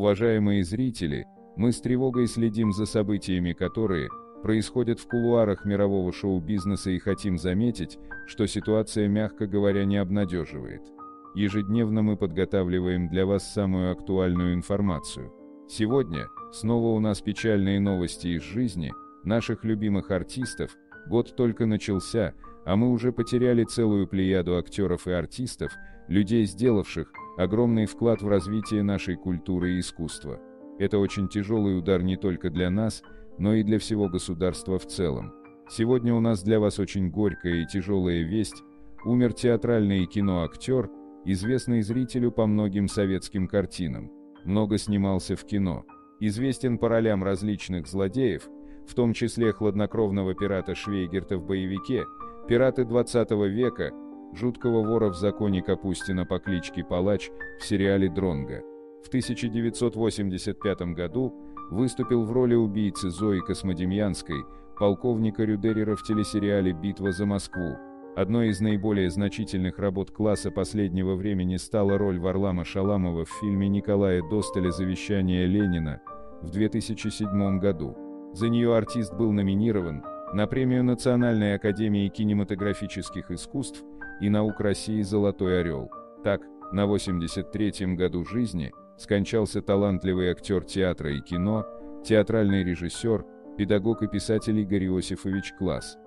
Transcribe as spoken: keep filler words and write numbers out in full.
Уважаемые зрители, мы с тревогой следим за событиями, которые происходят в кулуарах мирового шоу-бизнеса, и хотим заметить, что ситуация, мягко говоря, не обнадеживает. Ежедневно мы подготавливаем для вас самую актуальную информацию. Сегодня снова у нас печальные новости из жизни наших любимых артистов. Год только начался, а мы уже потеряли целую плеяду актеров и артистов, людей, сделавших огромный вклад в развитие нашей культуры и искусства. Это очень тяжелый удар не только для нас, но и для всего государства в целом. Сегодня у нас для вас очень горькая и тяжелая весть. Умер театральный и киноактер, известный зрителю по многим советским картинам. Много снимался в кино. Известен по ролям различных злодеев, в том числе хладнокровного пирата Швейгерта в боевике «Пираты двадцатого века», жуткого вора в законе Капустина по кличке Палач в сериале «Дронго». В тысяча девятьсот восемьдесят пятом году выступил в роли убийцы Зои Космодемьянской, полковника Рюдерера в телесериале «Битва за Москву». Одной из наиболее значительных работ класса последнего времени стала роль Варлама Шаламова в фильме Николая Досталя «Завещание Ленина» в две тысячи седьмом году. За нее артист был номинирован на премию Национальной академии кинематографических искусств и наук России «Золотой орел». Так, на восемьдесят третьем году жизни скончался талантливый актер театра и кино, театральный режиссер, педагог и писатель Игорь Иосифович Класс.